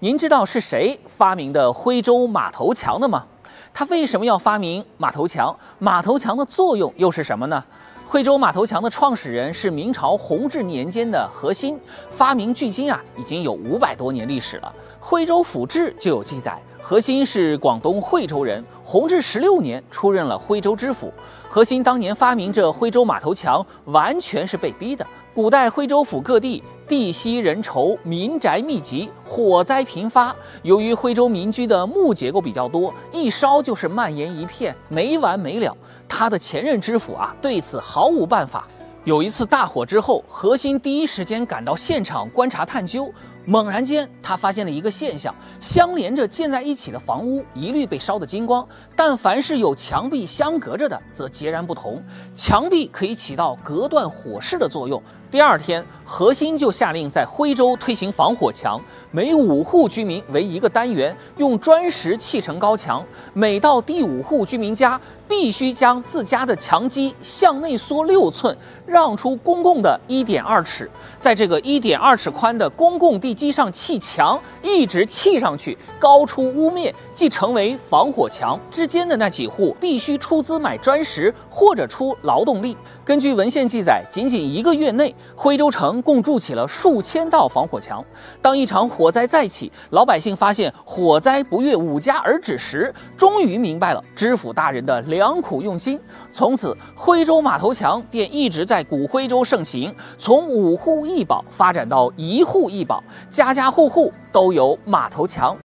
您知道是谁发明的徽州马头墙的吗？他为什么要发明马头墙？马头墙的作用又是什么呢？徽州马头墙的创始人是明朝弘治年间的何欣，发明距今已经有500多年历史了。徽州府志就有记载，何欣是广东惠州人，弘治16年出任了徽州知府。何欣当年发明这徽州马头墙，完全是被逼的。古代徽州府各地地稀人稠，民宅密集，火灾频发。由于徽州民居的木结构比较多，一烧就是蔓延一片，没完没了。他的前任知府对此毫无办法。有一次大火之后，何欣第一时间赶到现场观察探究。猛然间，他发现了一个现象：相连着建在一起的房屋一律被烧得精光，但凡是有墙壁相隔着的，则截然不同。墙壁可以起到隔断火势的作用。第二天，何欣就下令在徽州推行防火墙，每5户居民为一个单元，用砖石砌成高墙。每到第5户居民家，必须将自家的墙基向内缩6寸，让出公共的1.2尺。在这个1.2尺宽的公共地基上砌墙，一直砌上去，高出屋面，即成为防火墙。之间的那几户必须出资买砖石或者出劳动力。根据文献记载，仅仅1个月内，徽州城共筑起了数千道防火墙。当一场火灾再起，老百姓发现火灾不越5家而止时，终于明白了知府大人的良苦用心。从此，徽州马头墙便一直在古徽州盛行，从5户1保发展到1户1保，家家户户都有马头墙。